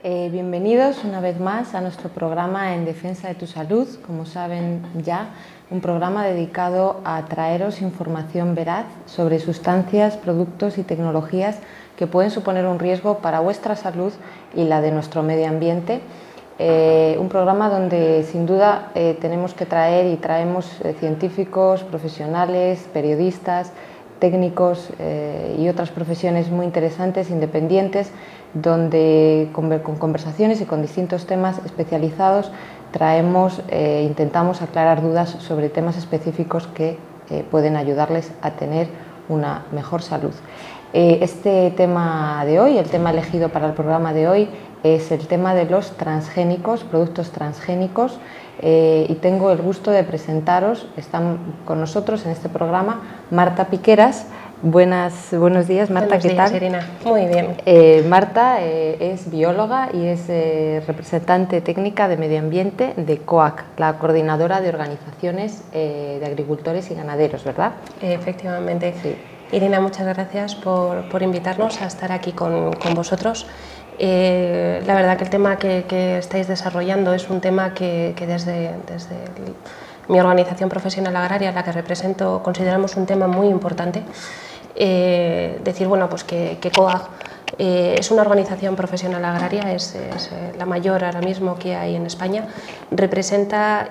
Bienvenidos una vez más a nuestro programa En Defensa de tu Salud, como saben ya, un programa dedicado a traeros información veraz sobre sustancias, productos y tecnologías que pueden suponer un riesgo para vuestra salud y la de nuestro medio ambiente. Un programa donde sin duda tenemos que traer y traemos científicos, profesionales, periodistas, técnicos y otras profesiones muy interesantes, independientes, donde con conversaciones y con distintos temas especializados intentamos aclarar dudas sobre temas específicos que pueden ayudarles a tener una mejor salud. Este tema de hoy, el tema elegido para el programa de hoy, es el tema de los transgénicos, productos transgénicos, y tengo el gusto de presentaros, están con nosotros en este programa Marta Piqueras. Buenos días, Marta, ¿qué tal? Buenos días, Irina. Muy bien. Marta es bióloga y es representante técnica de medio ambiente de COAG, la Coordinadora de Organizaciones de Agricultores y Ganaderos, ¿verdad? Efectivamente. Sí. Irina, muchas gracias por invitarnos a estar aquí con vosotros. La verdad que el tema que estáis desarrollando es un tema que desde mi organización profesional agraria, a la que represento, consideramos un tema muy importante. Decir, bueno, pues que COAG es una organización profesional agraria, es la mayor ahora mismo que hay en España, representa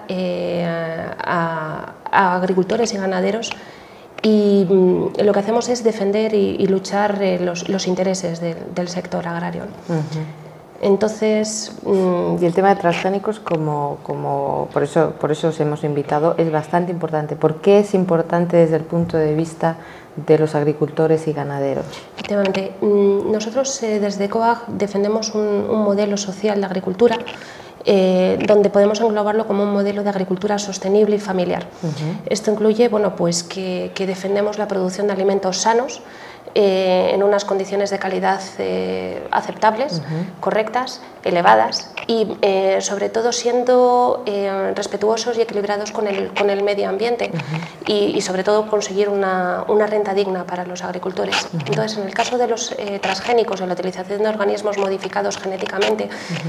a agricultores y ganaderos, y lo que hacemos es defender y luchar los intereses del sector agrario. Entonces, y el tema de transgénicos, por eso os hemos invitado, es bastante importante. ¿Por qué es importante desde el punto de vista de los agricultores y ganaderos? Efectivamente, nosotros desde COAG defendemos un modelo social de agricultura donde podemos englobarlo como un modelo de agricultura sostenible y familiar. Esto incluye, bueno, pues que defendemos la producción de alimentos sanos, en unas condiciones de calidad aceptables, correctas, elevadas, y sobre todo siendo respetuosos y equilibrados con el medio ambiente, y sobre todo conseguir una renta digna para los agricultores. Entonces, en el caso de los transgénicos, de la utilización de organismos modificados genéticamente,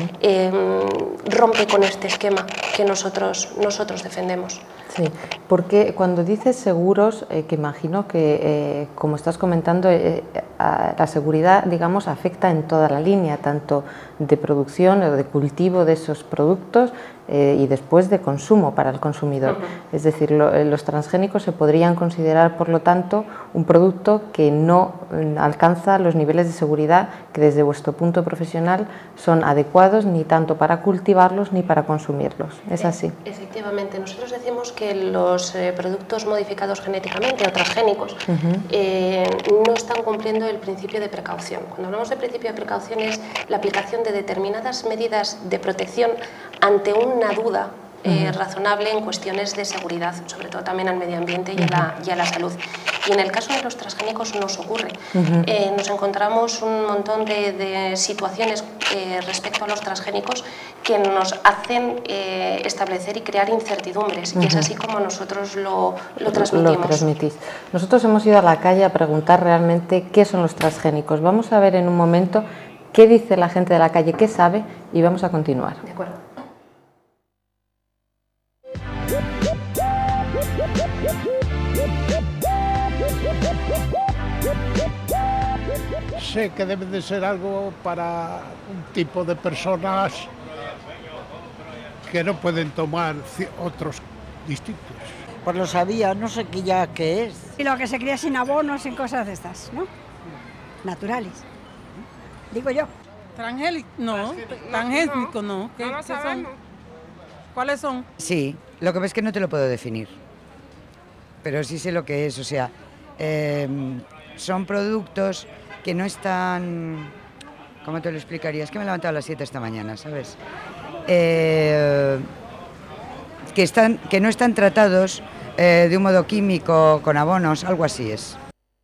rompe con este esquema que nosotros defendemos. Sí, porque cuando dices seguros, que imagino que, como estás comentando, la seguridad, digamos, afecta en toda la línea, tanto de producción o de cultivo de esos productos y después de consumo para el consumidor. Es decir, los transgénicos se podrían considerar, por lo tanto, un producto que no alcanza los niveles de seguridad que desde vuestro punto profesional son adecuados ni tanto para cultivarlos ni para consumirlos. ¿Es así? Efectivamente, nosotros decimos que los productos modificados genéticamente o transgénicos no están cumpliendo el principio de precaución. Cuando hablamos de principio de precaución es la aplicación de determinadas medidas de protección ante una duda razonable en cuestiones de seguridad, sobre todo también al medio ambiente y a la salud. Y en el caso de los transgénicos nos ocurre. Nos encontramos un montón de situaciones respecto a los transgénicos que nos hacen establecer y crear incertidumbres, y es así como nosotros lo transmitimos. Lo transmitís. Nosotros hemos ido a la calle a preguntar realmente qué son los transgénicos. Vamos a ver en un momento qué dice la gente de la calle, qué sabe, y vamos a continuar. De acuerdo. Sé que debe de ser algo para un tipo de personas que no pueden tomar otros distintos. Pues lo sabía, no sé qué es. Y lo que se cría sin abonos, sin cosas de estas, ¿no? Naturales, digo yo. Transgénico, no. Transgénico, no. ¿Qué son? ¿Cuáles son? Sí, lo que ves es que no te lo puedo definir, pero sí sé lo que es, o sea, son productos que no están, ¿cómo te lo explicaría? Es que me he levantado a las 7 esta mañana, ¿sabes? Que no están tratados de un modo químico, con abonos, algo así es.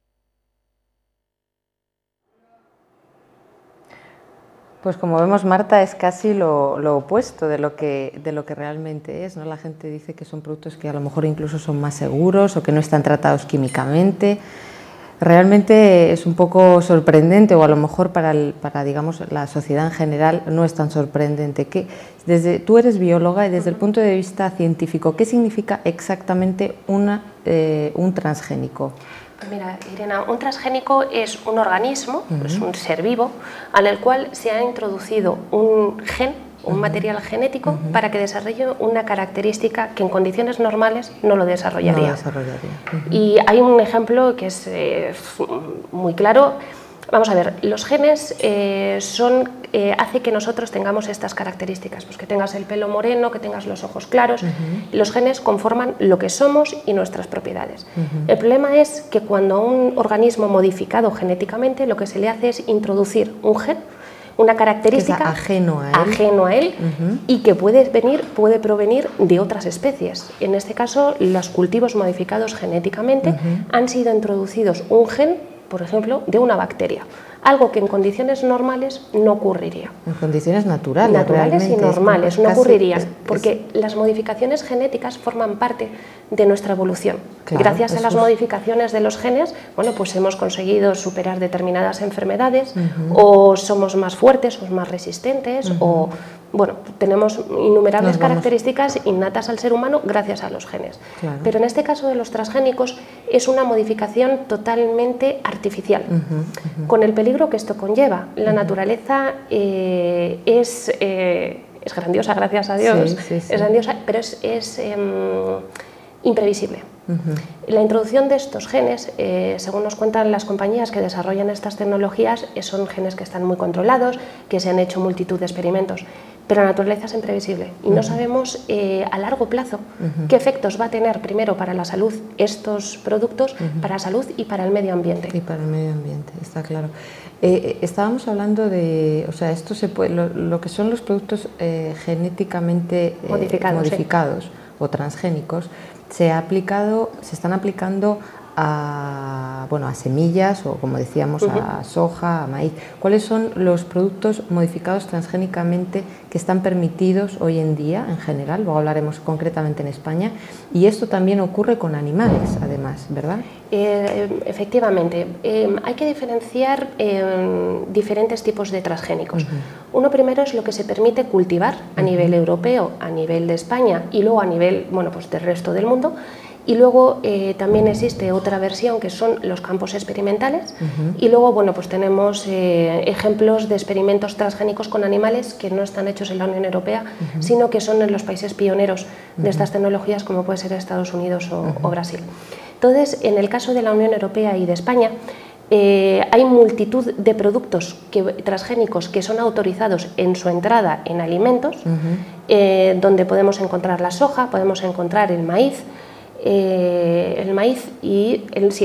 Pues como vemos, Marta, es casi lo opuesto de lo que realmente es, ¿no? La gente dice que son productos que a lo mejor incluso son más seguros o que no están tratados químicamente. Realmente es un poco sorprendente, o a lo mejor para digamos, la sociedad en general no es tan sorprendente. Tú eres bióloga y desde el punto de vista científico, ¿qué significa exactamente un transgénico? Mira, Irene, un transgénico es un organismo, es un ser vivo, al cual se ha introducido un gen, un material genético, para que desarrolle una característica que en condiciones normales no lo desarrollaría. Y hay un ejemplo que es muy claro. Vamos a ver, los genes hace que nosotros tengamos estas características, pues que tengas el pelo moreno, que tengas los ojos claros. Los genes conforman lo que somos y nuestras propiedades. El problema es que cuando a un organismo modificado genéticamente lo que se le hace es introducir un gen, una característica ajeno a él y que puede provenir de otras especies. En este caso, los cultivos modificados genéticamente han sido introducidos un gen, por ejemplo, de una bacteria, algo que en condiciones normales no ocurriría. En condiciones naturales. Naturales y normales, no ocurrirían, porque las modificaciones genéticas forman parte de nuestra evolución. Claro, gracias a las modificaciones de los genes, bueno, pues hemos conseguido superar determinadas enfermedades, o somos más fuertes, o más resistentes, o bueno, tenemos innumerables características innatas al ser humano gracias a los genes. Claro. Pero en este caso de los transgénicos es una modificación totalmente artificial, con el peligro que esto conlleva. La naturaleza es grandiosa, gracias a Dios, es grandiosa, pero es imprevisible. La introducción de estos genes, según nos cuentan las compañías que desarrollan estas tecnologías, son genes que están muy controlados, que se han hecho multitud de experimentos, pero la naturaleza es imprevisible y no sabemos a largo plazo qué efectos va a tener primero para la salud estos productos, para la salud y para el medio ambiente. Y para el medio ambiente, está claro. Estábamos hablando de, o sea, esto se puede, lo que son los productos genéticamente modificados o transgénicos, se están aplicando a semillas o, como decíamos, a soja, a maíz. ¿Cuáles son los productos modificados transgénicamente que están permitidos hoy en día en general? Luego hablaremos concretamente en España. Y esto también ocurre con animales, además, ¿verdad? Efectivamente. Hay que diferenciar diferentes tipos de transgénicos. Uno primero es lo que se permite cultivar a nivel europeo, a nivel de España y luego a nivel, bueno, pues del resto del mundo. Y luego también existe otra versión que son los campos experimentales y luego, bueno, pues tenemos ejemplos de experimentos transgénicos con animales que no están hechos en la Unión Europea, sino que son en los países pioneros de estas tecnologías, como puede ser Estados Unidos o Brasil. Entonces, en el caso de la Unión Europea y de España, hay multitud de productos transgénicos que son autorizados en su entrada en alimentos, donde podemos encontrar la soja, podemos encontrar el maíz, el maíz y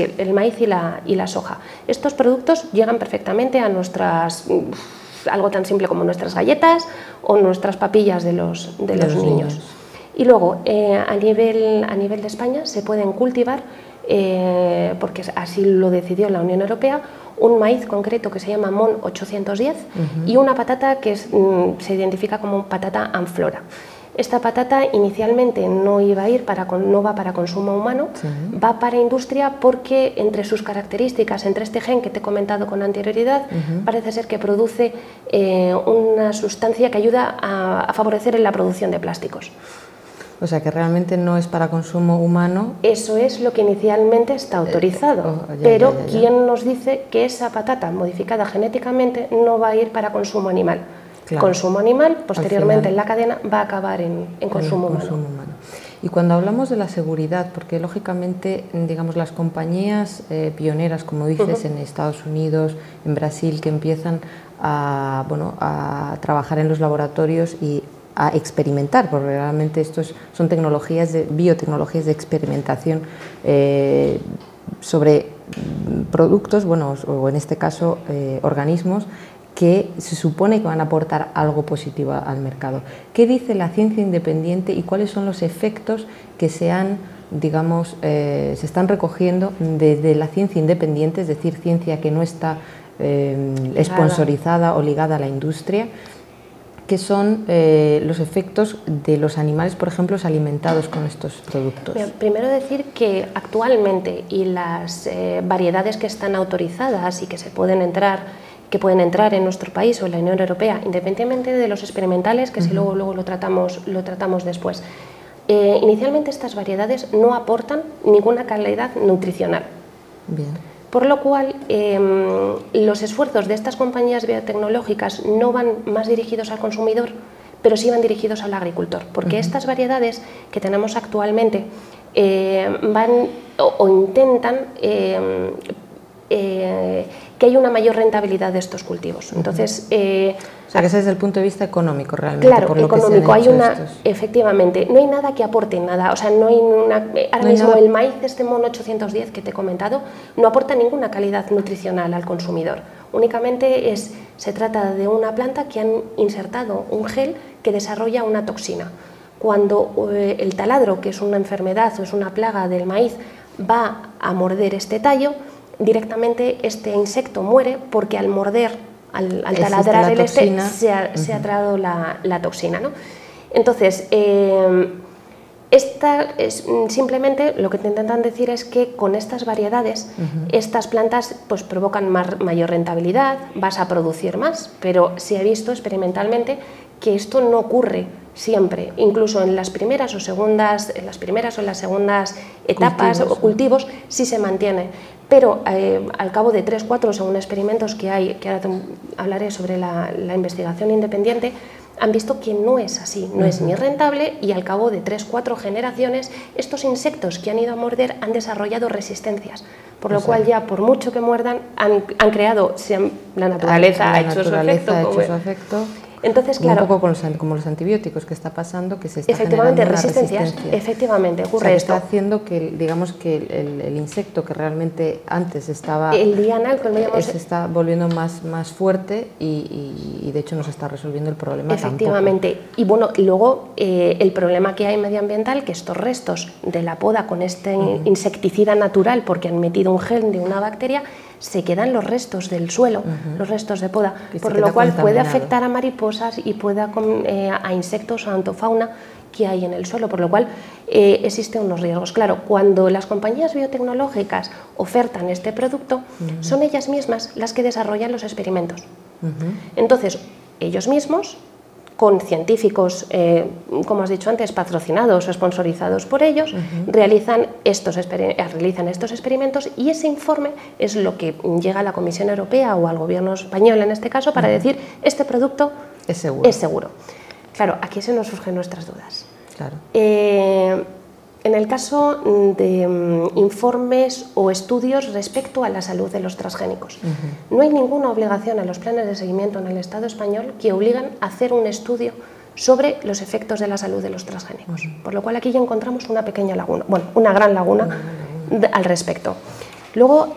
la soja. Estos productos llegan perfectamente a nuestras, algo tan simple como nuestras galletas o nuestras papillas de los niños. Y luego, a nivel de España, se pueden cultivar, porque así lo decidió la Unión Europea, un maíz concreto que se llama MON 810 y una patata que se identifica como patata Amflora. Esta patata inicialmente no va para consumo humano, va para industria porque entre sus características, entre este gen que te he comentado con anterioridad, parece ser que produce una sustancia que ayuda a favorecer en la producción de plásticos. O sea, que realmente no es para consumo humano. Eso es lo que inicialmente está autorizado, pero ¿quién nos dice que esa patata modificada genéticamente no va a ir para consumo animal? Claro. Consumo animal, posteriormente en la cadena, va a acabar en consumo humano. Y cuando hablamos de la seguridad, porque lógicamente, digamos, las compañías pioneras, como dices, en Estados Unidos, en Brasil, que empiezan a trabajar en los laboratorios y a experimentar, porque realmente estos son biotecnologías de experimentación sobre productos, o en este caso organismos, que se supone que van a aportar algo positivo al mercado. ¿Qué dice la ciencia independiente y cuáles son los efectos que se están recogiendo desde la ciencia independiente, es decir, ciencia que no está sponsorizada o ligada a la industria? qué son los efectos de los animales, por ejemplo, alimentados con estos productos. Bien, primero decir que actualmente y las variedades que están autorizadas y que pueden entrar en nuestro país o en la Unión Europea, independientemente de los experimentales, que si luego lo tratamos después. Inicialmente estas variedades no aportan ninguna calidad nutricional. Bien. Por lo cual, los esfuerzos de estas compañías biotecnológicas no van más dirigidos al consumidor, pero sí van dirigidos al agricultor, porque estas variedades que tenemos actualmente van o intentan que haya una mayor rentabilidad de estos cultivos. Entonces, o sea, que ese es el punto de vista económico realmente. Claro, por lo económico. Que se han hecho efectivamente, no hay nada que aporte nada. O sea, no hay ahora mismo el maíz, este MON 810 que te he comentado, no aporta ninguna calidad nutricional al consumidor. Únicamente se trata de una planta que han insertado un gel que desarrolla una toxina. Cuando el taladro, que es una enfermedad o es una plaga del maíz, va a morder este tallo, directamente este insecto muere porque al morder, al taladrar el se ha tragado la toxina, ¿no? Entonces, simplemente lo que te intentan decir es que con estas variedades, estas plantas pues provocan mayor rentabilidad, vas a producir más, pero se ha visto experimentalmente que esto no ocurre siempre, incluso en las primeras o las segundas etapas o cultivos sí se mantiene, pero al cabo de 3, 4, según experimentos que hay, que ahora hablaré sobre la investigación independiente, han visto que no es así, no es ni rentable, y al cabo de 3, 4 generaciones estos insectos que han ido a morder han desarrollado resistencias, por lo cual ya por mucho que muerdan han creado, la naturaleza ha hecho su efecto. Entonces, claro, un poco como los antibióticos que está pasando, que se está efectivamente generando una resistencias, efectivamente ocurre, o sea, que esto. Está haciendo que, digamos, que el insecto que realmente antes estaba, el diana, se está volviendo más fuerte y de hecho no se está resolviendo el problema efectivamente tampoco. Y bueno, luego el problema que hay medioambiental, que estos restos de la poda con este insecticida natural, porque han metido un gen de una bacteria, se quedan los restos del suelo, los restos de poda, por lo cual puede afectar a mariposas y a insectos, a antofauna que hay en el suelo, por lo cual existen unos riesgos. Claro, cuando las compañías biotecnológicas ofertan este producto, son ellas mismas las que desarrollan los experimentos. Entonces, ellos mismos, con científicos, como has dicho antes, patrocinados o sponsorizados por ellos, realizan estos experimentos, y ese informe es lo que llega a la Comisión Europea o al gobierno español en este caso para decir este producto es seguro. Claro, aquí se nos surgen nuestras dudas. Claro. En el caso de informes o estudios respecto a la salud de los transgénicos, no hay ninguna obligación en los planes de seguimiento en el Estado español que obligan a hacer un estudio sobre los efectos de la salud de los transgénicos, por lo cual aquí ya encontramos una pequeña laguna, bueno, una gran laguna al respecto. Luego,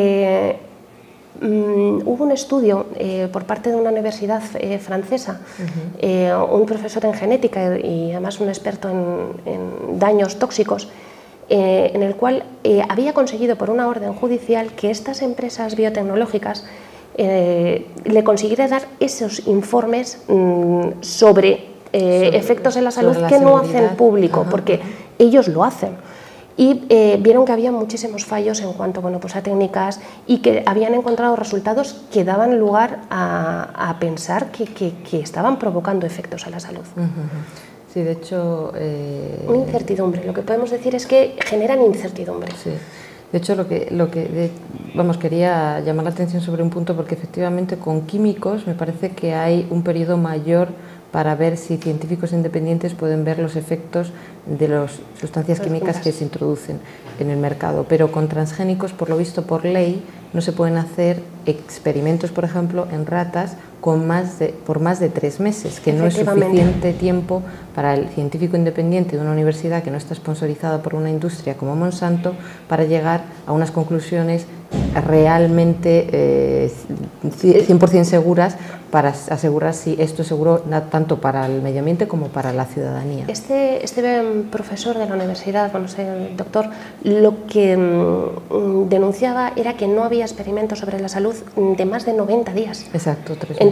hubo un estudio por parte de una universidad francesa, un profesor en genética y además un experto en daños tóxicos, en el cual había conseguido por una orden judicial que estas empresas biotecnológicas le consiguieran dar esos informes sobre efectos en la salud que no hacen público, porque ellos lo hacen. Y vieron que había muchísimos fallos en cuanto a técnicas, y que habían encontrado resultados que daban lugar a pensar que estaban provocando efectos a la salud. Sí, de hecho... Una incertidumbre, lo que podemos decir es que generan incertidumbre. Sí. De hecho, quería llamar la atención sobre un punto, porque efectivamente con químicos me parece que hay un periodo mayor para ver si científicos independientes pueden ver los efectos de las sustancias químicas que se introducen en el mercado. Pero con transgénicos, por lo visto, por ley, no se pueden hacer experimentos, por ejemplo, en ratas por más de 3 meses, que no es suficiente tiempo para el científico independiente de una universidad que no está sponsorizada por una industria como Monsanto para llegar a unas conclusiones realmente 100% seguras, para asegurar si esto es seguro tanto para el medio ambiente como para la ciudadanía. Este profesor de la universidad, el doctor, lo que denunciaba era que no había experimentos sobre la salud de más de 90 días. Exacto, 3 meses.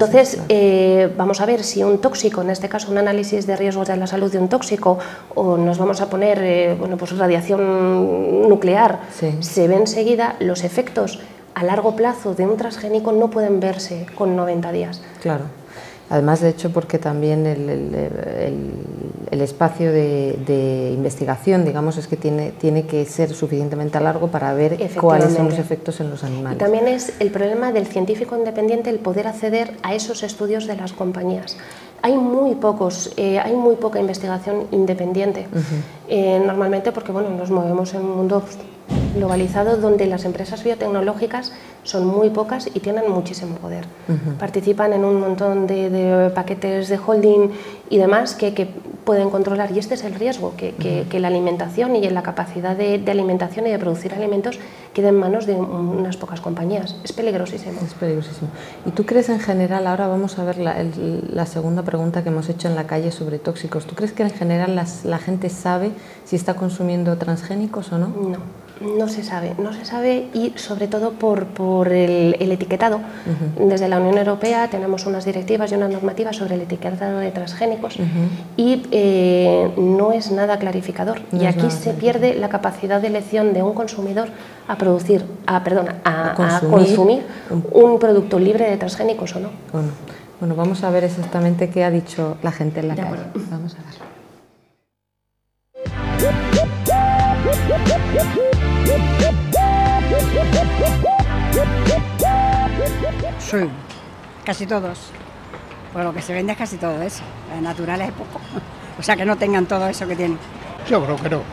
Entonces, vamos a ver si un tóxico, en este caso un análisis de riesgos de la salud de un tóxico, o nos vamos a poner bueno, pues radiación nuclear, se ve enseguida. Los efectos a largo plazo de un transgénico no pueden verse con 90 días. Claro. Además, de hecho, porque también el espacio de investigación, digamos, es que tiene que ser suficientemente largo para ver cuáles son los efectos en los animales. Y también es el problema del científico independiente el poder acceder a esos estudios de las compañías. Hay muy poca investigación independiente, normalmente porque bueno, nos movemos en un mundo globalizado donde las empresas biotecnológicas son muy pocas y tienen muchísimo poder. Participan en un montón de paquetes de holding y demás que pueden controlar, y este es el riesgo, que la alimentación y la capacidad de alimentación y de producir alimentos quede en manos de unas pocas compañías. Es peligrosísimo. Es peligrosísimo. ¿Y tú crees en general, ahora vamos a ver la segunda pregunta que hemos hecho en la calle sobre tóxicos, ¿tú crees que en general la gente sabe si está consumiendo transgénicos o no? No se sabe, y sobre todo por el etiquetado. Desde la Unión Europea tenemos unas directivas y unas normativas sobre el etiquetado de transgénicos y no es nada clarificador. Y aquí se pierde la capacidad de elección de un consumidor a consumir un producto libre de transgénicos o no. Bueno, vamos a ver exactamente qué ha dicho la gente en la calle. Vamos a ver. Sí, casi todos. Pues lo que se vende es casi todo eso. Naturales es poco. O sea, que no tengan todo eso que tienen. Yo creo que no.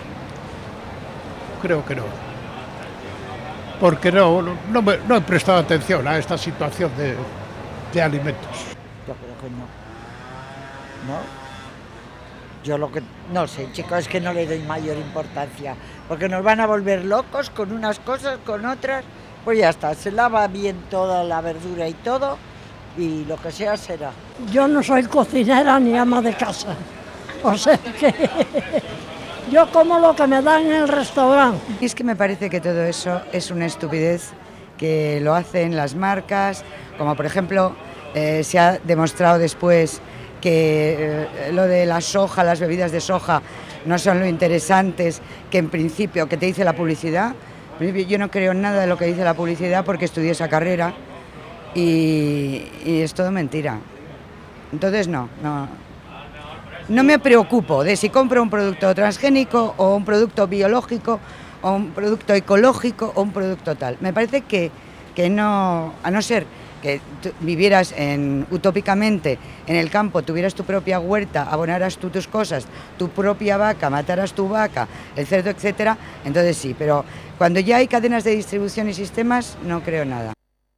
Creo que no. Porque no he prestado atención a esta situación de alimentos. Yo creo que no. ¿No? Yo lo que no sé, chicos, es que no le doy mayor importancia, porque nos van a volver locos con unas cosas, con otras, pues ya está, se lava bien toda la verdura y todo, y lo que sea será. Yo no soy cocinera ni ama de casa, o sea que yo como lo que me dan en el restaurante. Y es que me parece que todo eso es una estupidez que lo hacen las marcas, como por ejemplo se ha demostrado después que lo de la soja, las bebidas de soja no son lo interesantes que en principio que te dice la publicidad. Yo no creo en nada de lo que dice la publicidad porque estudié esa carrera y es todo mentira. Entonces no me preocupo de si compro un producto transgénico o un producto biológico o un producto ecológico o un producto tal. Me parece que no, a no ser que vivieras utópicamente en el campo, tuvieras tu propia huerta, abonaras tú tus cosas, tu propia vaca, mataras tu vaca, el cerdo, etcétera, entonces sí, pero cuando ya hay cadenas de distribución y sistemas, no creo nada.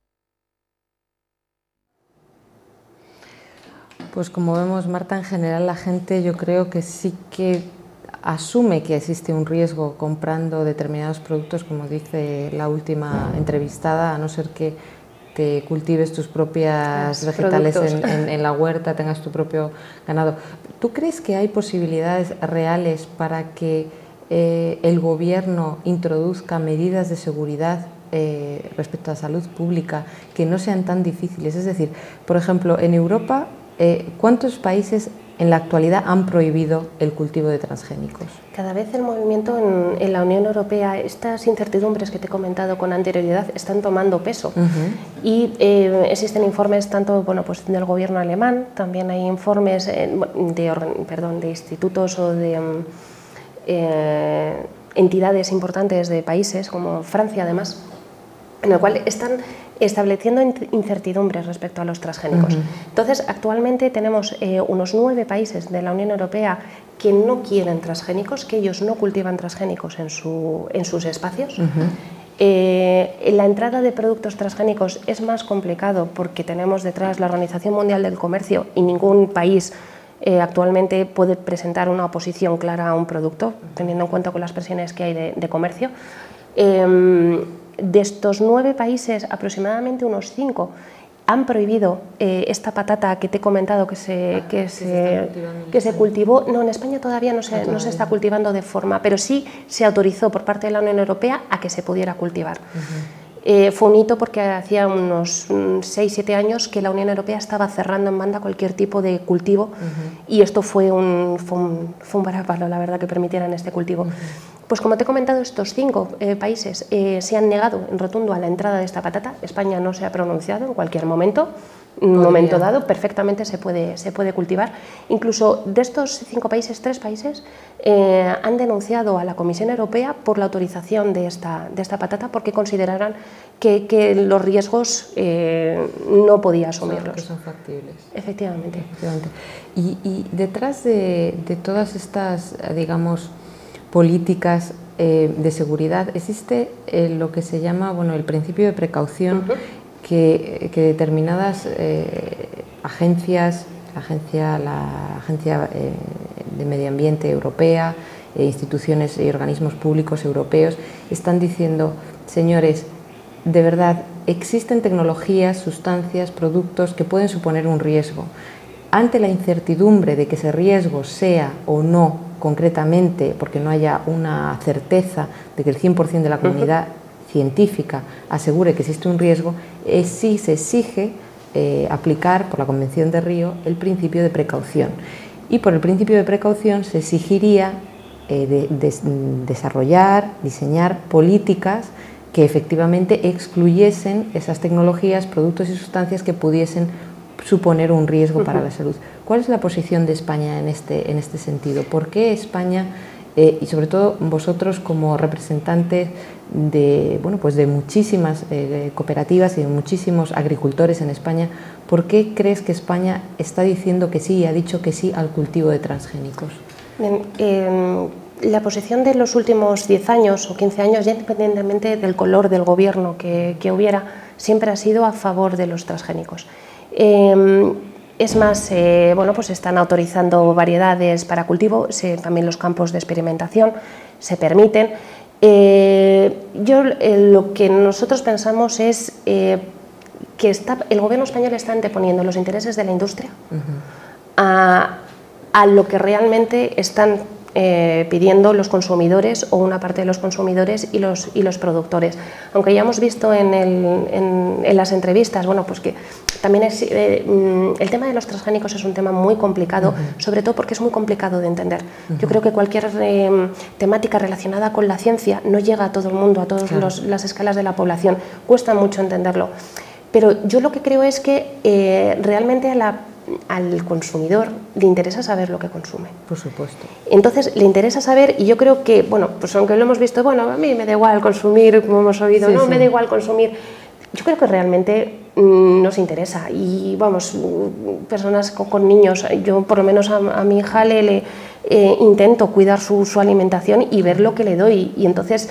Pues como vemos, Marta, en general la gente yo creo que sí que asume que existe un riesgo comprando determinados productos, como dice la última entrevistada, a no ser que te cultives tus propias vegetales en la huerta, tengas tu propio ganado. ¿Tú crees que hay posibilidades reales para que el gobierno introduzca medidas de seguridad respecto a salud pública que no sean tan difíciles? Es decir, por ejemplo, en Europa, ¿cuántos países en la actualidad han prohibido el cultivo de transgénicos? Cada vez el movimiento en la Unión Europea, estas incertidumbres que te he comentado con anterioridad están tomando peso y existen informes tanto pues del gobierno alemán, también hay informes de institutos o de entidades importantes de países como Francia además, en el cual están estableciendo incertidumbres respecto a los transgénicos. Entonces, actualmente tenemos unos 9 países de la Unión Europea que no quieren transgénicos, que ellos no cultivan transgénicos en sus espacios. La entrada de productos transgénicos es más complicado porque tenemos detrás la Organización Mundial del Comercio y ningún país actualmente puede presentar una oposición clara a un producto, teniendo en cuenta con las presiones que hay de comercio. De estos 9 países, aproximadamente unos 5 han prohibido esta patata que te he comentado que se cultivó. No, en España todavía no se está cultivando de forma, pero sí se autorizó por parte de la Unión Europea a que se pudiera cultivar. Fue un hito porque hacía unos 6-7 años que la Unión Europea estaba cerrando en banda cualquier tipo de cultivo y esto fue un varapalo, la verdad, que permitieran este cultivo. Pues como te he comentado, estos 5 países se han negado en rotundo a la entrada de esta patata. España no se ha pronunciado en cualquier momento. En un momento dado perfectamente se puede cultivar. Incluso de estos 5 países, 3 países han denunciado a la Comisión Europea por la autorización de esta patata porque consideraran que los riesgos no podía asumirlos. Que son factibles. Efectivamente. Y detrás de todas estas, digamos, políticas de seguridad existe lo que se llama, bueno, el principio de precaución, que determinadas agencias, la Agencia de Medio Ambiente Europea, instituciones y organismos públicos europeos, están diciendo, señores, de verdad, existen tecnologías, sustancias, productos que pueden suponer un riesgo. Ante la incertidumbre de que ese riesgo sea o no concretamente, porque no haya una certeza de que el 100% de la comunidad científica asegure que existe un riesgo, sí se exige aplicar por la Convención de Río el principio de precaución. Y por el principio de precaución se exigiría desarrollar, diseñar políticas que efectivamente excluyesen esas tecnologías, productos y sustancias que pudiesen suponer un riesgo para la salud. ¿Cuál es la posición de España en este sentido? ¿Por qué España, y sobre todo vosotros como representantes de, bueno, pues de muchísimas cooperativas y de muchísimos agricultores en España, por qué crees que España está diciendo que sí y ha dicho que sí al cultivo de transgénicos? Bien, la posición de los últimos 10 años o 15 años, ya independientemente del color del gobierno que hubiera, siempre ha sido a favor de los transgénicos. Es más, bueno, pues están autorizando variedades para cultivo, también los campos de experimentación se permiten. Lo que nosotros pensamos es que el gobierno español está anteponiendo los intereses de la industria a lo que realmente están pidiendo los consumidores o una parte de los consumidores y los productores. Aunque ya hemos visto en las entrevistas, bueno, pues que también el tema de los transgénicos es un tema muy complicado, sobre todo porque es muy complicado de entender. Yo creo que cualquier temática relacionada con la ciencia no llega a todo el mundo, a todas las escalas de la población, cuesta mucho entenderlo. Pero yo lo que creo es que realmente al consumidor le interesa saber lo que consume. Por supuesto. Entonces le interesa saber, y yo creo que, bueno, pues aunque lo hemos visto, bueno, a mí me da igual consumir, como hemos oído, sí, no, sí, me da igual consumir. Yo creo que realmente nos interesa y, vamos, personas con niños, yo por lo menos a mi hija le intento cuidar su alimentación y ver lo que le doy, y entonces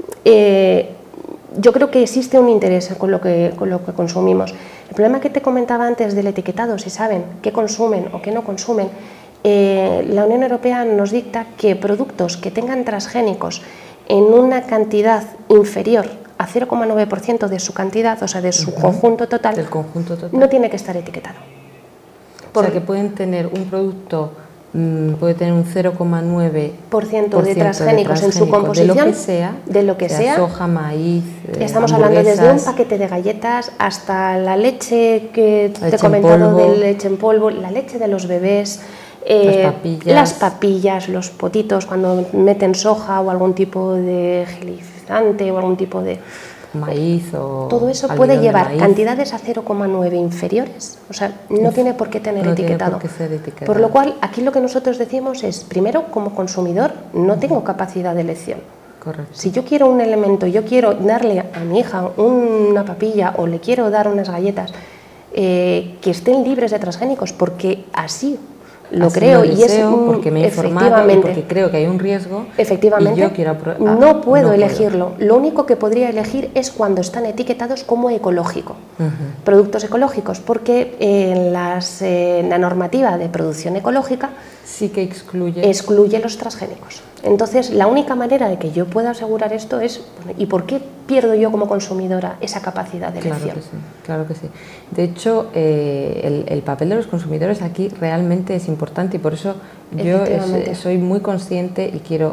yo creo que existe un interés con lo que consumimos. El problema que te comentaba antes del etiquetado, si saben qué consumen o qué no consumen, la Unión Europea nos dicta que productos que tengan transgénicos en una cantidad inferior a 0,9% de su cantidad, o sea, de su conjunto total, no tiene que estar etiquetado. O sea, que pueden tener un producto, puede tener un 0,9% de transgénicos en su composición, de lo que sea, soja, maíz, estamos hablando desde un paquete de galletas hasta la leche que te he comentado, de leche en polvo, la leche de los bebés, las papillas, los potitos cuando meten soja o algún tipo de gelizante o algún tipo de maíz o todo eso puede llevar cantidades a 0,9 inferiores, o sea, no tiene por qué tener etiquetado. Por lo cual, aquí lo que nosotros decimos es, primero, como consumidor, no tengo capacidad de elección. Correcto. Si yo quiero un elemento, yo quiero darle a mi hija una papilla o le quiero dar unas galletas que estén libres de transgénicos, porque así lo creo, y es porque me he informado y porque creo que hay un riesgo, efectivamente, y yo quiero no puedo elegirlo. Lo único que podría elegir es cuando están etiquetados como ecológico, productos ecológicos, porque en la normativa de producción ecológica sí que excluye los transgénicos. Entonces, la única manera de que yo pueda asegurar esto es, ¿y por qué pierdo yo como consumidora esa capacidad de elección? Claro que sí. De hecho, el papel de los consumidores aquí realmente es importante, y por eso yo soy muy consciente y quiero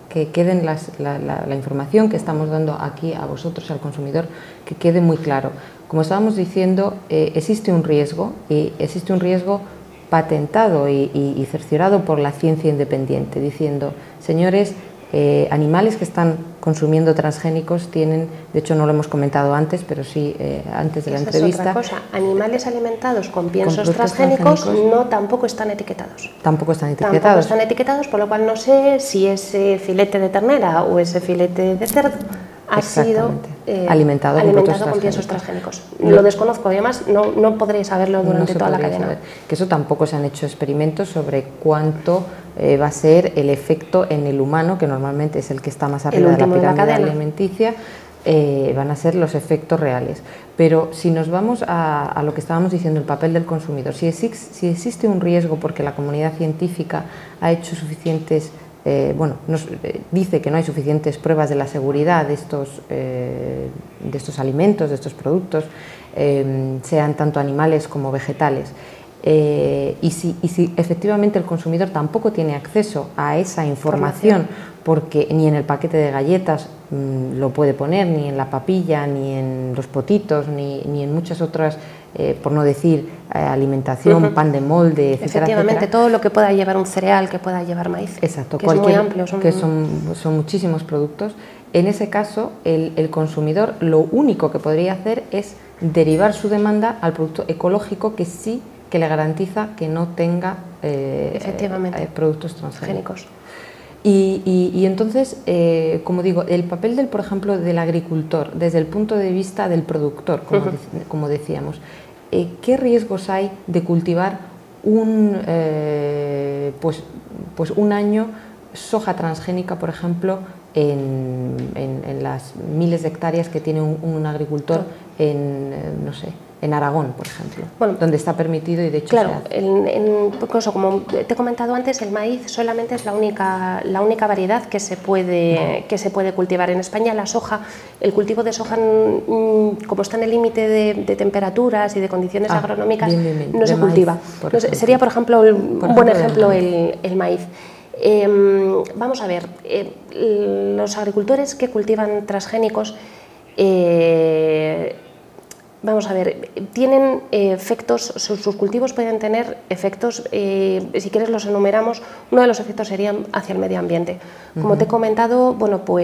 que queden la información que estamos dando aquí a vosotros, al consumidor, que quede muy claro. Como estábamos diciendo, existe un riesgo, y existe un riesgo patentado y cerciorado por la ciencia independiente, diciendo, señores, animales que están consumiendo transgénicos tienen, de hecho no lo hemos comentado antes, pero sí antes de la entrevista. Es otra cosa. Animales alimentados con piensos transgénicos tampoco están etiquetados. Tampoco están etiquetados. Tampoco están etiquetados, por lo cual no sé si ese filete de ternera o ese filete de cerdo ha sido alimentado con piensos transgénicos. Lo desconozco, además no podréis saberlo durante toda la cadena. Saber. Que eso tampoco se han hecho experimentos sobre cuánto va a ser el efecto en el humano, que normalmente es el que está más arriba de la pirámide alimenticia, van a ser los efectos reales. Pero si nos vamos a lo que estábamos diciendo, el papel del consumidor, si existe un riesgo porque la comunidad científica ha hecho suficientes dice que no hay suficientes pruebas de la seguridad de estos alimentos, de estos productos, sean tanto animales como vegetales. Y si efectivamente el consumidor tampoco tiene acceso a esa información, porque ni en el paquete de galletas lo puede poner, ni en la papilla, ni en los potitos, ni en muchas otras, por no decir alimentación, pan de molde, etcétera. Efectivamente, todo lo que pueda llevar un cereal, que pueda llevar maíz. Exacto, que es muy amplio. Son muchísimos productos. En ese caso, el consumidor lo único que podría hacer es derivar su demanda al producto ecológico que sí que le garantiza que no tenga productos transgénicos. Y entonces, como digo, el papel por ejemplo, del agricultor, desde el punto de vista del productor, como decíamos, ¿qué riesgos hay de cultivar un año soja transgénica, por ejemplo, en las miles de hectáreas que tiene un agricultor en Aragón, por ejemplo, donde está permitido y de hecho claro, como te he comentado antes, el maíz solamente es la única variedad que se puede cultivar en España. La soja, el cultivo de soja, como está en el límite de temperaturas y de condiciones agronómicas, no se cultiva. Sería, por ejemplo, un buen ejemplo el maíz. Vamos a ver, los agricultores que cultivan transgénicos, vamos a ver, tienen efectos, sus cultivos pueden tener efectos, si quieres los enumeramos. Uno de los efectos sería hacia el medio ambiente. Como te he comentado,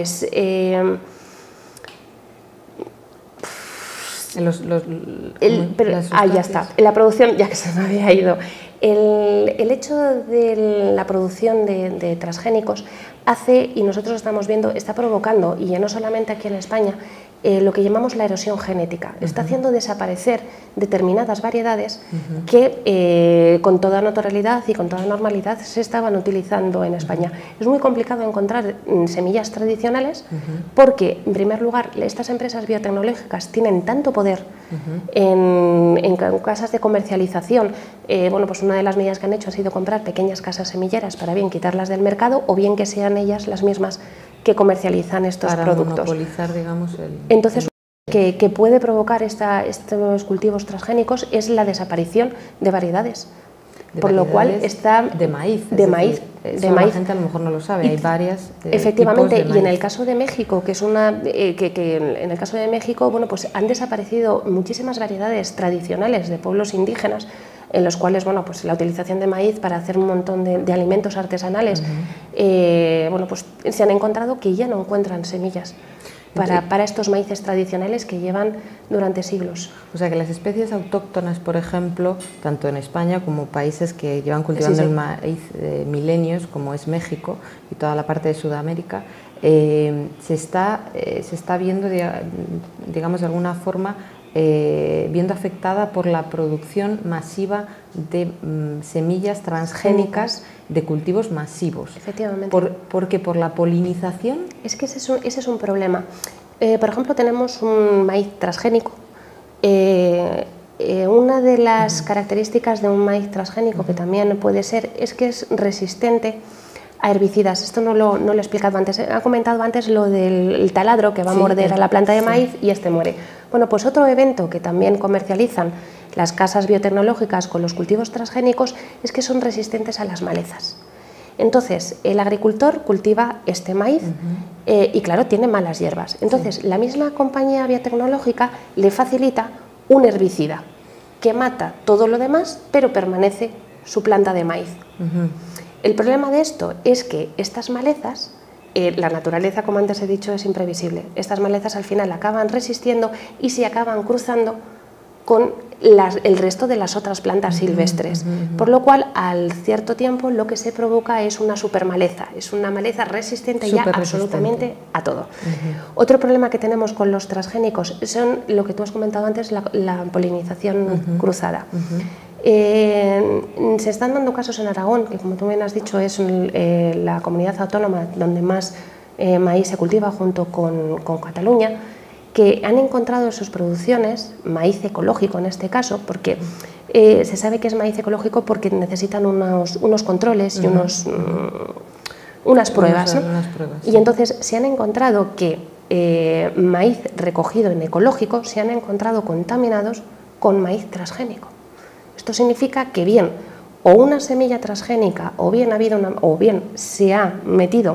ya está, la producción, ya que se me había ido, el hecho de la producción de transgénicos hace, y nosotros estamos viendo, está provocando, y ya no solamente aquí en España, lo que llamamos la erosión genética. Está haciendo desaparecer determinadas variedades que con toda naturalidad y con toda normalidad se estaban utilizando en España. Es muy complicado encontrar semillas tradicionales porque, en primer lugar, estas empresas biotecnológicas tienen tanto poder en casas de comercialización. Pues una de las medidas que han hecho ha sido comprar pequeñas casas semilleras para bien quitarlas del mercado o bien que sean ellas las mismas que comercializan estos productos. Monopolizar, digamos, Entonces, que puede provocar estos cultivos transgénicos es la desaparición de variedades. Por lo cual está de maíz. De maíz. La gente a lo mejor no lo sabe, hay varias. Efectivamente, y en el caso de México, que es en el caso de México, pues han desaparecido muchísimas variedades tradicionales de pueblos indígenas, en los cuales la utilización de maíz para hacer un montón de alimentos artesanales, se han encontrado que ya no encuentran semillas para estos maíces tradicionales que llevan durante siglos. O sea que las especies autóctonas, por ejemplo, tanto en España como países que llevan cultivando el maíz milenios, como es México y toda la parte de Sudamérica, se está viendo, digamos, de alguna forma, viendo afectada por la producción masiva de semillas transgénicas de cultivos masivos. Efectivamente. ¿Porque por la polinización? Es que ese es un problema. Por ejemplo, tenemos un maíz transgénico. Una de las características de un maíz transgénico, que también puede ser, es que es resistente a herbicidas. Esto no lo he explicado antes. He comentado antes lo del taladro que va a morder a la planta de maíz y este muere. Pues otro evento que también comercializan las casas biotecnológicas con los cultivos transgénicos es que son resistentes a las malezas. Entonces, el agricultor cultiva este maíz y, claro, tiene malas hierbas. Entonces, la misma compañía biotecnológica le facilita un herbicida que mata todo lo demás, pero permanece su planta de maíz. El problema de esto es que estas malezas, la naturaleza, como antes he dicho, es imprevisible. Estas malezas al final acaban resistiendo y se acaban cruzando con el resto de las otras plantas silvestres, por lo cual al cierto tiempo lo que se provoca es una supermaleza, es una maleza resistente ya absolutamente a todo. Otro problema que tenemos con los transgénicos son lo que tú has comentado antes, la polinización cruzada. Se están dando casos en Aragón, que como tú bien has dicho es la comunidad autónoma donde más maíz se cultiva junto con Cataluña, que han encontrado en sus producciones, maíz ecológico en este caso, porque se sabe que es maíz ecológico porque necesitan unos controles y unas pruebas, ¿no? Y entonces se han encontrado que maíz recogido en ecológico se han encontrado contaminados con maíz transgénico. Esto significa que bien o una semilla transgénica o bien se ha metido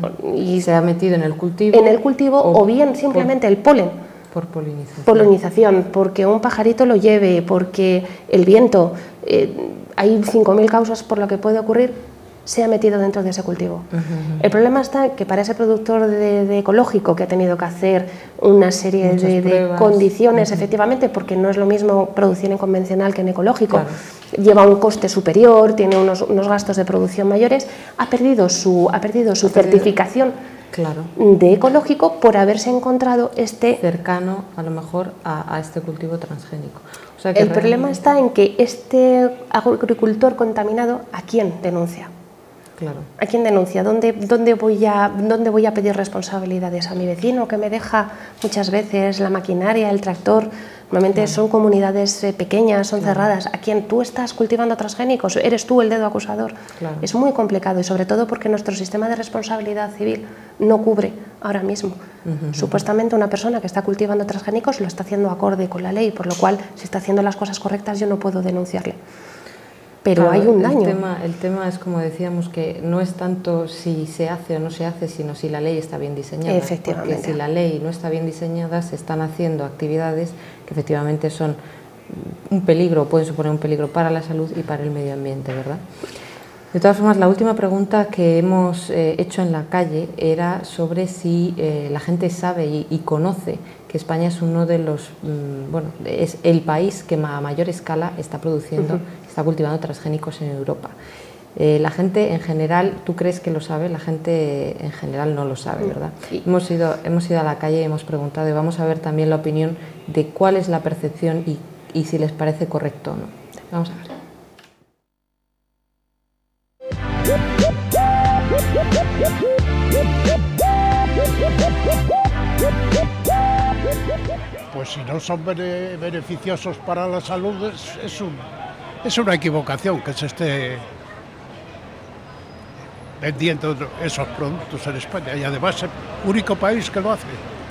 en el cultivo, o bien simplemente el polen por polinización, porque un pajarito lo lleve, porque el viento, hay 5.000 causas por las que puede ocurrir, se ha metido dentro de ese cultivo. El problema está que para ese productor de ecológico que ha tenido que hacer una serie de condiciones, efectivamente, porque no es lo mismo producir en convencional que en ecológico, lleva un coste superior, tiene unos gastos de producción mayores, ha perdido su certificación de ecológico por haberse encontrado cercano a lo mejor a este cultivo transgénico. O sea que el problema está en que este agricultor contaminado, ¿a quién denuncia? ¿A quién denuncia? ¿Dónde voy a pedir responsabilidades? ¿A mi vecino que me deja muchas veces la maquinaria, el tractor? Normalmente son comunidades pequeñas, son cerradas. ¿A quién? ¿Tú estás cultivando transgénicos? ¿Eres tú el dedo acusador? Es muy complicado y sobre todo porque nuestro sistema de responsabilidad civil no cubre ahora mismo. Supuestamente una persona que está cultivando transgénicos lo está haciendo acorde con la ley, por lo cual si está haciendo las cosas correctas yo no puedo denunciarle. Pero hay un daño. El tema es, como decíamos, que no es tanto si se hace o no se hace, sino si la ley está bien diseñada. Efectivamente. Porque si la ley no está bien diseñada, se están haciendo actividades que efectivamente son un peligro, pueden suponer un peligro para la salud y para el medio ambiente, ¿verdad? De todas formas, la última pregunta que hemos hecho en la calle era sobre si la gente sabe y conoce que España es uno de los, es el país que a mayor escala está produciendo, está cultivando transgénicos en Europa. La gente en general, ¿tú crees que lo sabe? La gente en general no lo sabe, ¿verdad? Hemos ido a la calle y hemos preguntado y vamos a ver también la opinión de cuál es la percepción y si les parece correcto o no. Vamos a ver. Pues si no son beneficiosos para la salud, es una equivocación que se esté vendiendo esos productos en España y además es el único país que lo hace.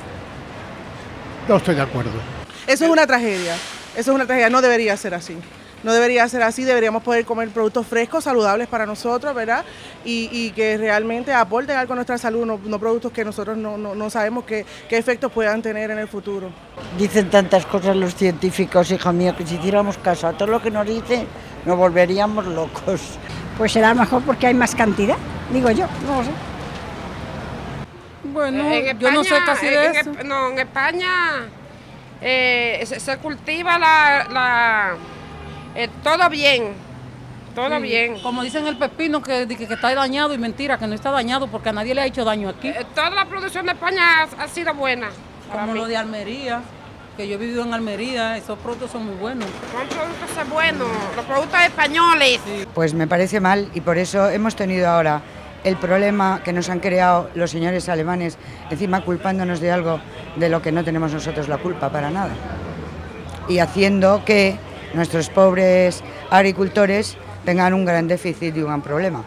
No estoy de acuerdo. Eso es una tragedia, no debería ser así. No debería ser así, deberíamos poder comer productos frescos, saludables para nosotros, ¿verdad? Y que realmente aporten algo a nuestra salud, no productos que nosotros no sabemos qué efectos puedan tener en el futuro. Dicen tantas cosas los científicos, hijo mío, que si hiciéramos caso a todo lo que nos dicen, nos volveríamos locos. Pues será mejor porque hay más cantidad, digo yo, no lo sé. Bueno, yo no sé casi de eso. En España se cultiva todo bien, bien. Como dicen el pepino que está dañado y mentira, que no está dañado porque a nadie le ha hecho daño aquí. Toda la producción de España ha sido buena. Como lo de Almería, que yo he vivido en Almería, esos productos son muy buenos. Son productos buenos, los productos españoles. Sí. Pues me parece mal y por eso hemos tenido ahora el problema que nos han creado los señores alemanes, encima culpándonos de algo de lo que no tenemos nosotros la culpa para nada. Y haciendo que nuestros pobres agricultores tengan un gran déficit y un gran problema.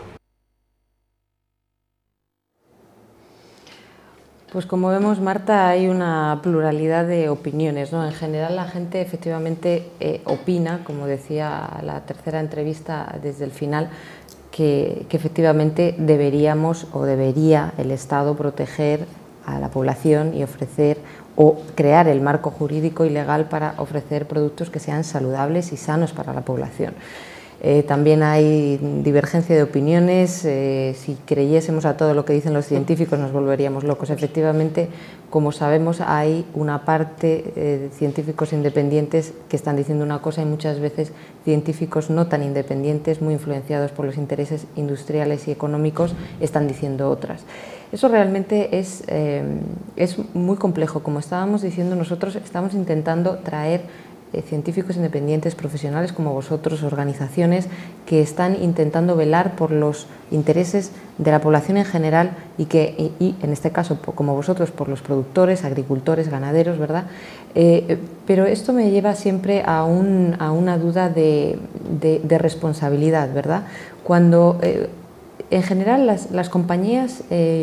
Pues como vemos, Marta, hay una pluralidad de opiniones, ¿no? En general la gente efectivamente opina, como decía la tercera entrevista desde el final, que efectivamente deberíamos o debería el Estado proteger a la población y ofrecer o crear el marco jurídico y legal para ofrecer productos que sean saludables y sanos para la población. También hay divergencia de opiniones. Si creyésemos a todo lo que dicen los científicos nos volveríamos locos. Efectivamente, como sabemos, hay una parte de científicos independientes que están diciendo una cosa y muchas veces científicos no tan independientes, muy influenciados por los intereses industriales y económicos, están diciendo otras. Eso realmente es muy complejo. Como estábamos diciendo, nosotros estamos intentando traer científicos independientes, profesionales como vosotros, organizaciones que están intentando velar por los intereses de la población en general y en este caso, como vosotros, por los productores, agricultores, ganaderos, ¿verdad? Pero esto me lleva siempre a una duda de responsabilidad, ¿verdad? Cuando en general las compañías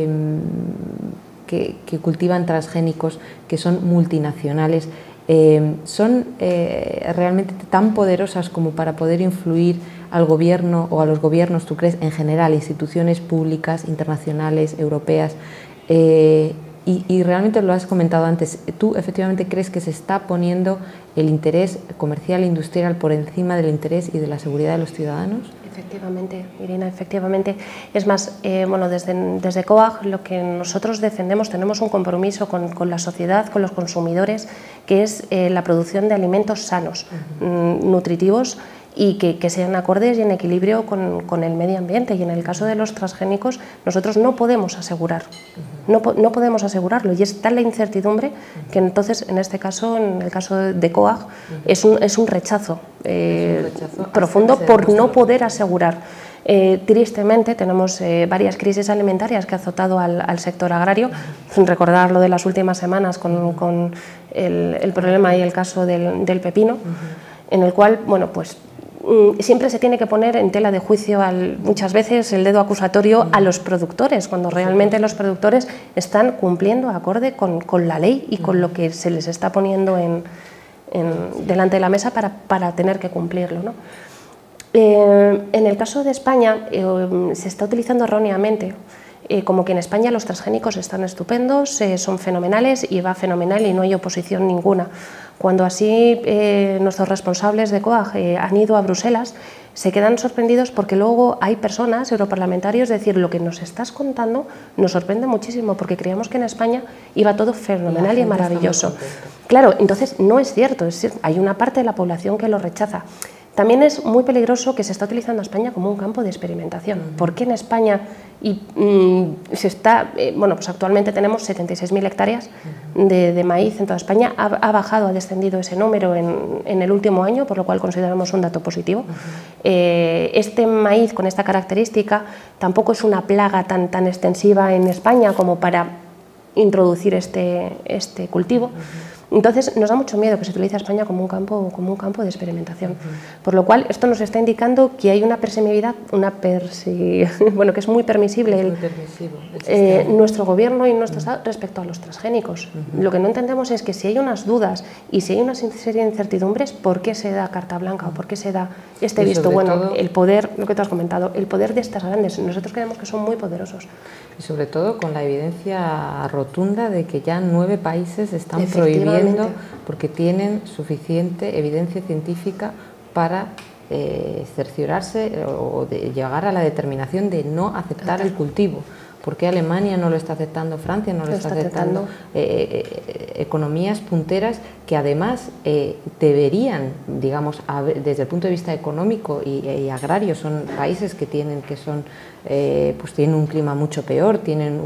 que cultivan transgénicos, que son multinacionales, son realmente tan poderosas como para poder influir al gobierno o a los gobiernos, ¿tú crees, en general, instituciones públicas, internacionales, europeas? Y realmente lo has comentado antes, ¿tú efectivamente crees que se está poniendo el interés comercial e industrial por encima del interés y de la seguridad de los ciudadanos? Efectivamente, Irina, efectivamente. Es más, bueno, desde COAG lo que nosotros defendemos, tenemos un compromiso con la sociedad, con los consumidores, que es la producción de alimentos sanos, nutritivos y que sean acordes y en equilibrio con el medio ambiente. Y en el caso de los transgénicos, nosotros no podemos asegurar, no podemos asegurarlo, y es tal la incertidumbre que entonces, en este caso, en el caso de COAG, es un rechazo profundo por no poder asegurar. Tristemente tenemos varias crisis alimentarias que han azotado al sector agrario, sin recordar lo de las últimas semanas con el problema y el caso del pepino, en el cual, bueno, pues siempre se tiene que poner en tela de juicio muchas veces el dedo acusatorio a los productores, cuando realmente los productores están cumpliendo acorde con la ley y con lo que se les está poniendo delante de la mesa para tener que cumplirlo, ¿no? En el caso de España se está utilizando erróneamente como que en España los transgénicos están estupendos, son fenomenales y va fenomenal y no hay oposición ninguna. Cuando así nuestros responsables de COAG han ido a Bruselas, se quedan sorprendidos porque luego hay personas, europarlamentarios, decir, lo que nos estás contando nos sorprende muchísimo porque creíamos que en España iba todo fenomenal y maravilloso. Claro, entonces no es cierto, hay una parte de la población que lo rechaza. También es muy peligroso que se está utilizando a España como un campo de experimentación. ¿Por qué en España se está, bueno, pues actualmente tenemos 76.000 hectáreas de maíz en toda España, ha bajado, ha descendido ese número en el último año, por lo cual consideramos un dato positivo. Este maíz con esta característica tampoco es una plaga tan extensiva en España como para introducir este cultivo. Entonces nos da mucho miedo que se utilice a España como un campo de experimentación, por lo cual esto nos está indicando que hay una permisividad, bueno, que es muy permisible nuestro gobierno y nuestro Estado respecto a los transgénicos. Lo que no entendemos es que si hay unas dudas y si hay una serie de incertidumbres, ¿por qué se da carta blanca o por qué se da este visto bueno? El poder, lo que tú has comentado, el poder de estas grandes, nosotros creemos que son muy poderosos. Y sobre todo con la evidencia rotunda de que ya 9 países están prohibiendo porque tienen suficiente evidencia científica para cerciorarse o de llegar a la determinación de no aceptar el cultivo. ¿Por qué Alemania no lo está aceptando? Francia no lo está aceptando. Economías punteras que además deberían, digamos, desde el punto de vista económico y agrario, son países que tienen pues tienen un clima mucho peor, tienen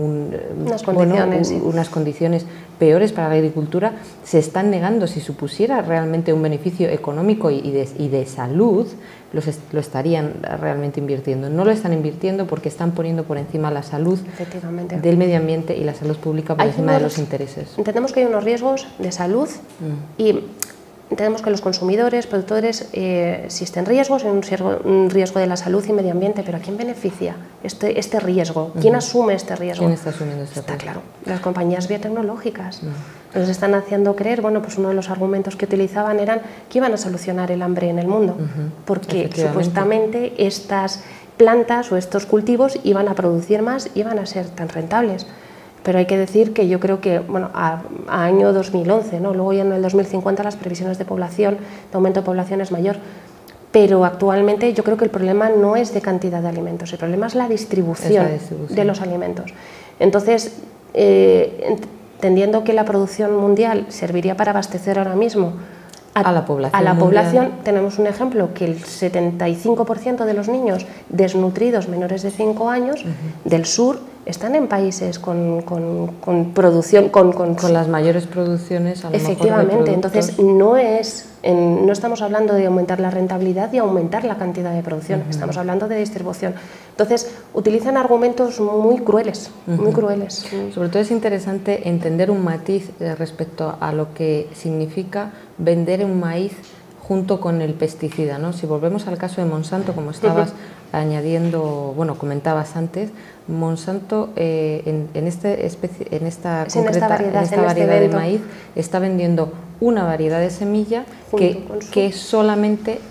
unas condiciones peores para la agricultura, se están negando. Si supusiera realmente un beneficio económico y de salud, lo estarían realmente invirtiendo. No lo están invirtiendo porque están poniendo por encima la salud del medio ambiente y la salud pública por encima de los intereses. Entendemos que hay unos riesgos de salud y entendemos que los consumidores, productores, existen riesgos, hay un riesgo de la salud y medio ambiente, pero ¿a quién beneficia este riesgo? ¿Quién asume este riesgo? ¿Quién está asumiendo este riesgo? Está claro, las compañías biotecnológicas. Nos están haciendo creer, bueno, pues uno de los argumentos que utilizaban eran que iban a solucionar el hambre en el mundo, porque supuestamente estas plantas o estos cultivos iban a producir más, iban a ser tan rentables. Pero hay que decir que yo creo que a año 2011, ¿no? Luego ya en el 2050 las previsiones de población, de aumento de población es mayor, pero actualmente yo creo que el problema no es de cantidad de alimentos, el problema es la distribución de los alimentos. Entonces, entendiendo que la producción mundial serviría para abastecer ahora mismo a la población, tenemos un ejemplo que el 75% de los niños desnutridos menores de 5 años del sur están en países con producción, con las mayores producciones, a lo efectivamente, mejor de entonces no estamos hablando de aumentar la rentabilidad y aumentar la cantidad de producción, estamos hablando de distribución. Entonces utilizan argumentos muy crueles, muy crueles. Sobre todo es interesante entender un matiz respecto a lo que significa vender un maíz junto con el pesticida, ¿no? Si volvemos al caso de Monsanto, como estabas añadiendo, comentabas antes, Monsanto en esta variedad de maíz está vendiendo una variedad de semilla que solamente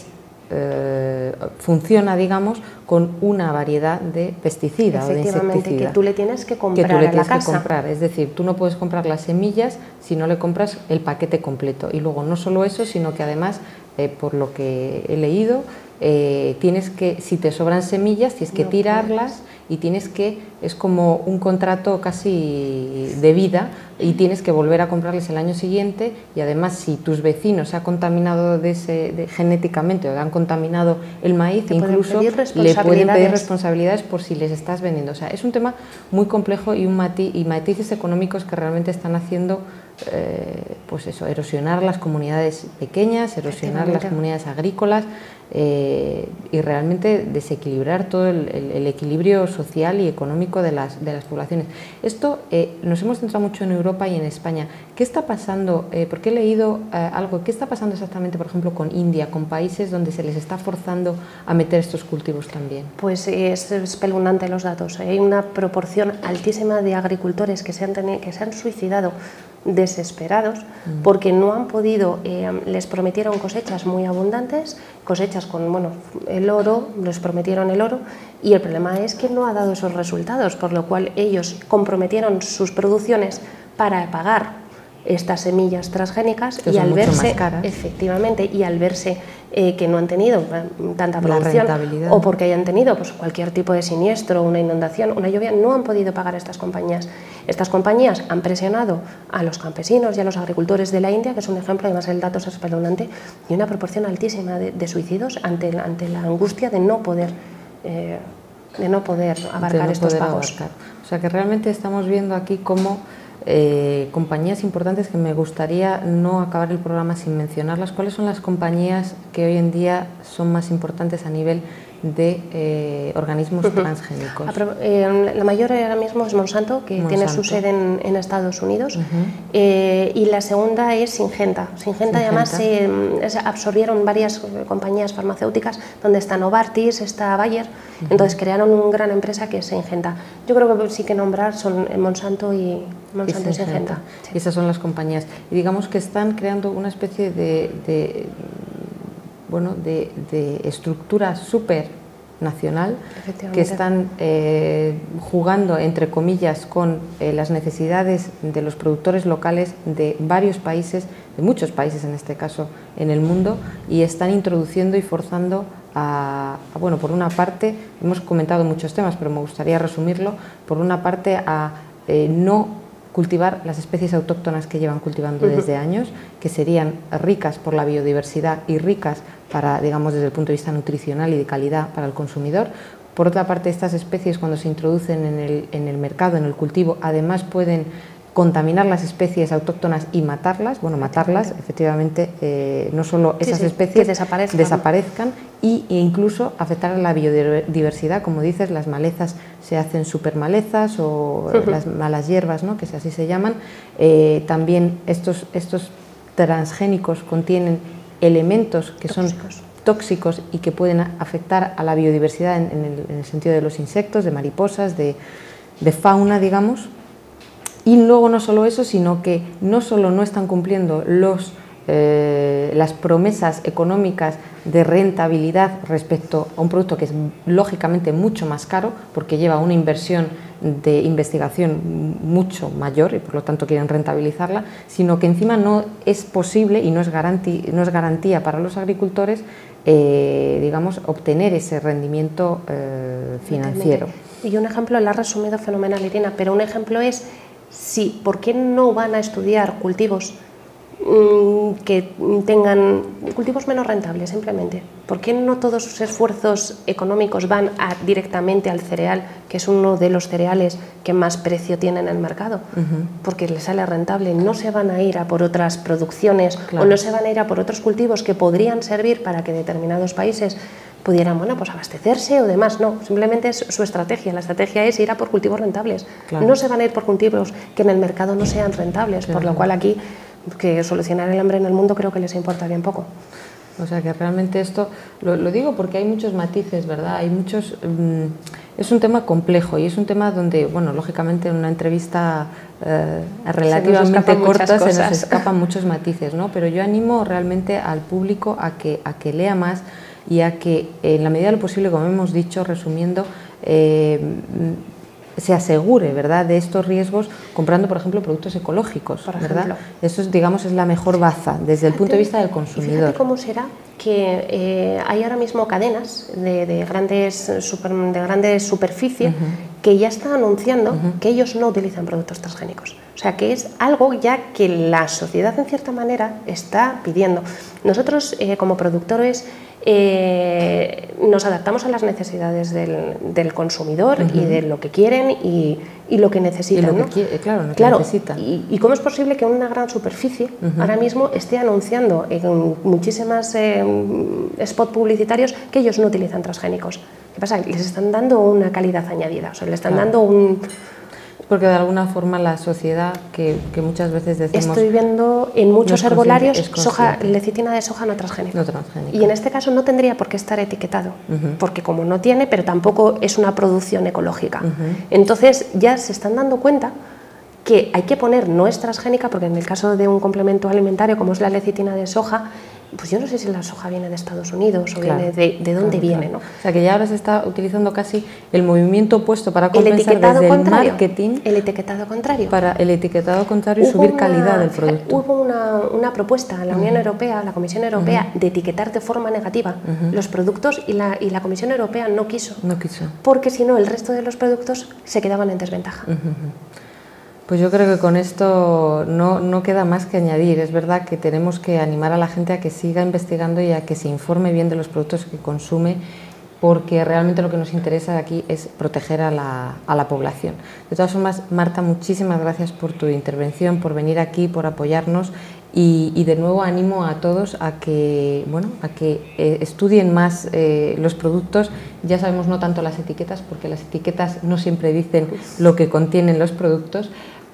funciona, digamos, con una variedad de pesticida o de insecticida. Que tú le tienes que comprar a la casa. Es decir, tú no puedes comprar las semillas si no le compras el paquete completo. Y luego no solo eso, sino que además, por lo que he leído, tienes que, si te sobran semillas, tienes que tirarlas y es como un contrato casi de vida y tienes que volver a comprarles el año siguiente, y además si tus vecinos se han contaminado genéticamente o han contaminado el maíz, incluso le pueden pedir responsabilidades por si les estás vendiendo. O sea, es un tema muy complejo y matices económicos que realmente están haciendo erosionar las comunidades pequeñas, erosionar las comunidades agrícolas y realmente desequilibrar todo el equilibrio social y económico de las poblaciones. Esto nos hemos centrado mucho en Europa y en España. ¿Qué está pasando? Porque he leído algo. ¿Qué está pasando exactamente, por ejemplo, con India, con países donde se les está forzando a meter estos cultivos también? Pues es espeluznante los datos. Hay una proporción altísima de agricultores que se han suicidado desesperados porque no han podido, les prometieron cosechas muy abundantes, cosechas con el oro, les prometieron el oro, y el problema es que no ha dado esos resultados, por lo cual ellos comprometieron sus producciones para pagar estas semillas transgénicas y al verse, efectivamente, y al verse que no han tenido tanta producción o porque hayan tenido cualquier tipo de siniestro, una inundación, una lluvia, no han podido pagar estas compañías. Estas compañías han presionado a los campesinos y a los agricultores de la India, que es un ejemplo, además el dato es espeluznante, y una proporción altísima de suicidios ante la angustia de no poder abarcar estos pagos. O sea que realmente estamos viendo aquí cómo compañías importantes, que me gustaría no acabar el programa sin mencionarlas. ¿Cuáles son las compañías que hoy en día son más importantes a nivel de organismos transgénicos? La mayor ahora mismo es Monsanto, que tiene su sede en Estados Unidos, y la segunda es Syngenta. Syngenta además absorbieron varias compañías farmacéuticas, donde está Novartis, está Bayer, entonces crearon una gran empresa que es Syngenta. Yo creo que sí que nombrar son Monsanto y Syngenta. Sí. Esas son las compañías. Y digamos que están creando una especie de estructura súper nacional, que están jugando, entre comillas, con las necesidades de los productores locales de varios países, de muchos países en este caso en el mundo, y están introduciendo y forzando por una parte, hemos comentado muchos temas, pero me gustaría resumirlo, por una parte a no cultivar las especies autóctonas que llevan cultivando desde años, que serían ricas por la biodiversidad y ricas para, digamos, desde el punto de vista nutricional y de calidad para el consumidor. Por otra parte, estas especies, cuando se introducen en el mercado, en el cultivo, además pueden contaminar las especies autóctonas y matarlas, efectivamente, no solo esas especies desaparezcan e incluso afectar a la biodiversidad, como dices, las malezas se hacen supermalezas o las malas hierbas, ¿no?, que así se llaman. También estos transgénicos contienen elementos que son tóxicos y que pueden afectar a la biodiversidad en el sentido de los insectos, de mariposas, de fauna, digamos. Y luego no solo eso, sino que no solo no están cumpliendo los las promesas económicas de rentabilidad respecto a un producto que es lógicamente mucho más caro porque lleva una inversión de investigación mucho mayor y por lo tanto quieren rentabilizarla, sino que encima no es posible y no es garantía para los agricultores digamos, obtener ese rendimiento financiero. Y un ejemplo, lo has resumido fenomenal, Irina, pero un ejemplo es, ¿por qué no van a estudiar cultivos que tengan cultivos menos rentables simplemente? ¿Por qué no todos sus esfuerzos económicos van directamente al cereal, que es uno de los cereales que más precio tiene en el mercado? Porque les sale rentable, no se van a ir a por otras producciones o no se van a ir a por otros cultivos que podrían servir para que determinados países pudieran, bueno, pues abastecerse o demás. No, simplemente es su estrategia. La estrategia es ir a por cultivos rentables. No se van a ir por cultivos que en el mercado no sean rentables, por lo cual aquí que solucionar el hambre en el mundo creo que les importa bien poco. O sea que realmente esto, lo digo porque hay muchos matices, ¿verdad? Hay muchos, es un tema complejo y es un tema donde, bueno, lógicamente en una entrevista relativamente corta se nos escapan muchos matices, ¿no? Pero yo animo realmente al público a que lea más y a que, en la medida de lo posible, como hemos dicho, resumiendo, se asegure, ¿verdad?, de estos riesgos comprando, por ejemplo, productos ecológicos, ¿verdad? Eso, digamos, es la mejor baza desde el punto de vista del consumidor. Fíjate cómo será que hay ahora mismo cadenas de grandes superficie que ya están anunciando que ellos no utilizan productos transgénicos. O sea, que es algo ya que la sociedad, en cierta manera, está pidiendo. Nosotros, como productores, nos adaptamos a las necesidades del consumidor y de lo que quieren y lo que necesitan. Necesitan. ¿Y cómo es posible que una gran superficie ahora mismo esté anunciando en muchísimas spots publicitarios que ellos no utilizan transgénicos? ¿Qué pasa? Les están dando una calidad añadida, o sea, le están dando un... Porque de alguna forma la sociedad, que muchas veces decimos... Estoy viendo en muchos herbolarios lecitina de soja no transgénica. Y en este caso no tendría por qué estar etiquetado, porque como no tiene, pero tampoco es una producción ecológica. Entonces ya se están dando cuenta que hay que poner no es transgénica, porque en el caso de un complemento alimentario como es la lecitina de soja, pues yo no sé si la soja viene de Estados Unidos o viene de dónde viene, ¿no? O sea, que ya ahora se está utilizando casi el movimiento opuesto para compensar desde el marketing. El etiquetado contrario. Para el etiquetado contrario y subir calidad del producto. Hubo una propuesta en la Unión Europea, la Comisión Europea, de etiquetar de forma negativa los productos y la Comisión Europea no quiso. No quiso. Porque si no, el resto de los productos se quedaban en desventaja. Pues yo creo que con esto no queda más que añadir. Es verdad que tenemos que animar a la gente a que siga investigando y a que se informe bien de los productos que consume, porque realmente lo que nos interesa aquí es proteger a la población. De todas formas, Marta, muchísimas gracias por tu intervención, por venir aquí, por apoyarnos y de nuevo animo a todos a que, estudien más los productos. Ya sabemos no tanto las etiquetas, porque las etiquetas no siempre dicen lo que contienen los productos,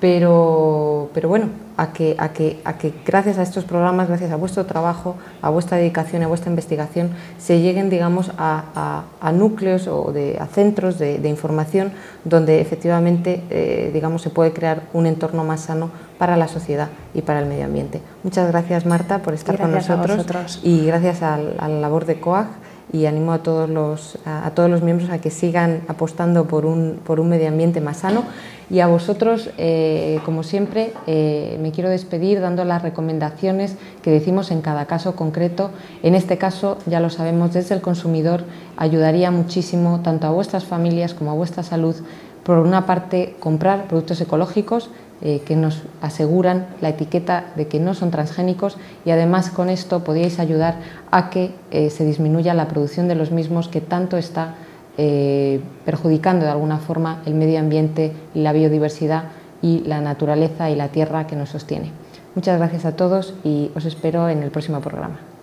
pero bueno, a que gracias a estos programas, gracias a vuestro trabajo, a vuestra dedicación, a vuestra investigación, se lleguen, digamos, a núcleos o a centros de información donde efectivamente, digamos, se puede crear un entorno más sano para la sociedad y para el medio ambiente. Muchas gracias, Marta, por estar con nosotros y gracias a la labor de COAG, y animo a todos los miembros a que sigan apostando por un medio ambiente más sano. Y a vosotros, como siempre, me quiero despedir dando las recomendaciones que decimos en cada caso concreto. En este caso, ya lo sabemos, desde el consumidor ayudaría muchísimo tanto a vuestras familias como a vuestra salud. Por una parte, comprar productos ecológicos que nos aseguran la etiqueta de que no son transgénicos, y además con esto podíais ayudar a que se disminuya la producción de los mismos, que tanto está perjudicando de alguna forma el medio ambiente, la biodiversidad y la naturaleza y la tierra que nos sostiene. Muchas gracias a todos y os espero en el próximo programa.